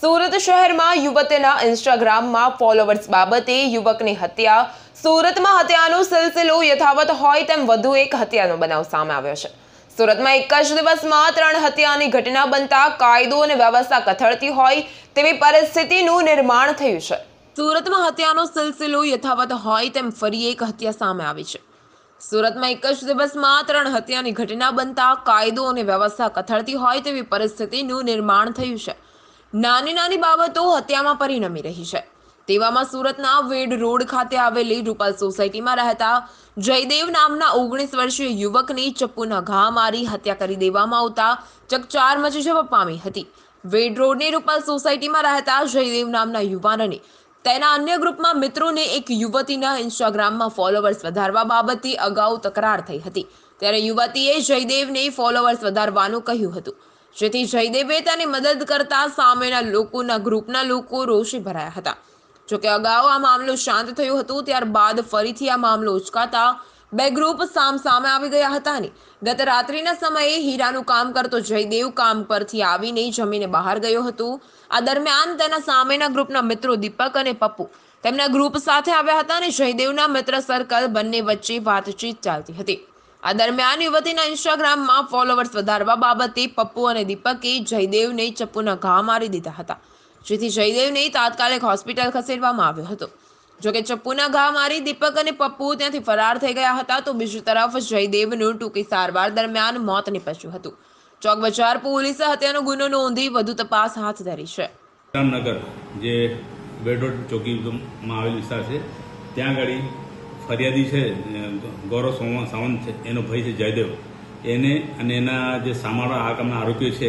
सूरत शहर में युवतीना इंस्टाग्राम में फॉलोवर्स बाबते युवकनी हत्या। सूरत में हत्यानो सिलसिलो यथावत होय तेम वधु एक हत्यानो बनाव सामे आव्यो छे। सूरत में एक ज दिवस में 3 हत्यानी घटना बनता कायदो अने व्यवस्था कथळती होय तेवी परिस्थितिनुं निर्माण थयुं छे। सूरत में हत्यानो सिलसिलो यथावत होय तेम फरी एक हत्या सामे आवी छे। सूरत में एक ज दिवस में 3 हत्यानी घटना बनता कायदो अने व्यवस्था कथळती होय तेवी परिस्थितिनुं निर्माण थयुं छे। नानी नानी बाबतो हत्यामां परिणमी रही है। तेवामां सूरतना वेड रोड खाते आवेली रूपाल सोसायटी में रहता जयदेव नामना 19 वर्षीय युवकनी चप्पूना घा मारी हत्या करी देवामां आवता चकचार मची जवा पामी हती। वेड रोडनी रूपाल सोसायटी में रहता जयदेव नामना युवानने तेना अन्य ग्रुपमां मित्रोने एक युवतीना इंस्टाग्राम में फॉलोवर्स वधारवा बाबतथी अगाऊ तकरार थई हती। त्यारे युवतीए जयदेवने फॉलोवर्स वधारवानुं कह्युं हतुं, जेथी जयदेवे तेनी मदद करता सामेना लोकोना ग्रुपना लोको रोषे भराया हता। જોકે અગાઉ આ મામલો શાંત થયો હતો, ત્યારબાદ ફરીથી આ મામલો ઉચકાતા બે ગ્રુપ સામે આવી ગયા હતા અને ગત રાત્રિના સમયે હીરાનું કામ કરતો જયદેવ કામ પરથી આવીને જમીને બહાર ગયો હતો। આ દરમિયાન તેના સામેના ગ્રુપના મિત્રો દીપક અને પપ્પુ તેમના ગ્રુપ સાથે આવ્યા હતા અને જયદેવના મિત્ર સર્કલ બંને વચ્ચે વાતચીત ચાલતી હતી। આ દરમિયાન યુવતીના ઇન્સ્ટાગ્રામમાં ફોલોવર્સ વધારવા બાબતે પપ્પુ અને દીપકે જયદેવને ચપ્પુના ઘા મારી દીધા હતા, જેથી જયદેવને તાત્કાલિક હોસ્પિટલ ખસેડવામાં આવ્યો હતો। જોકે ચપ્પુના ઘા મારી દીપક અને પપ્પુ ત્યાંથી ફરાર થઈ ગયા હતા, તો બીજી તરફ જયદેવનું ટૂંકી સારવાર દરમિયાન મોત નીપજ્યું હતું। ચોક બજાર પોલીસે હત્યાનો ગુનો નોંધી વધુ તપાસ હાથ ધરી છે। રામનગર જે બેડરોડ ચોકીમાં આવેલ વિસ્તાર છે, ત્યાં આગળ ફરિયાદી છે ગૌરવ સાવંત છે, એનો ભાઈ છે જયદેવ, એને અને એના જે સામાળા આ કામના આરોપીઓ છે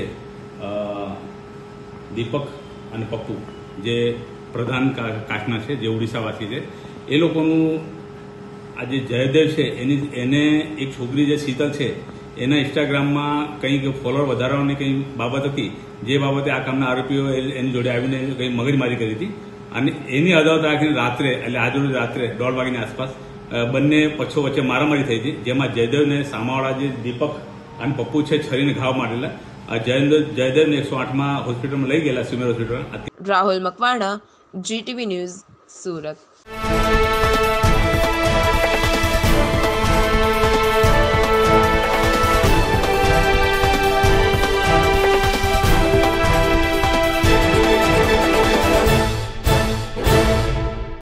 દીપક અને પપ્પુ, જે પ્રધાન કાસ્ટના છે, જે ઓડિશાવાસી છે, એ લોકોનું આ જે જયદેવ છે એને એક છોકરી જે શીતલ છે એના ઇન્સ્ટાગ્રામમાં કંઈક ફોલોવર વધારવાની કંઈ બાબત હતી, જે બાબતે આ કામના આરોપીઓ એની જોડે આવીને કંઈ મગજમારી કરી હતી અને એની અદાવત રાખીને રાત્રે એટલે આજરોજ રાત્રે 1:30 વાગ્યાની આસપાસ બંને પક્ષો વચ્ચે મારામારી થઈ હતી, જેમાં જયદેવને સામાવાળા જે દીપક અને પપ્પુ છે છરીને ઘાવ મારેલા। જયદેવને 108 હોસ્પિટલમાં લઈ ગયેલા, સિવિલ હોસ્પિટલમાં। Rahul Makwana, GTV news, Surat.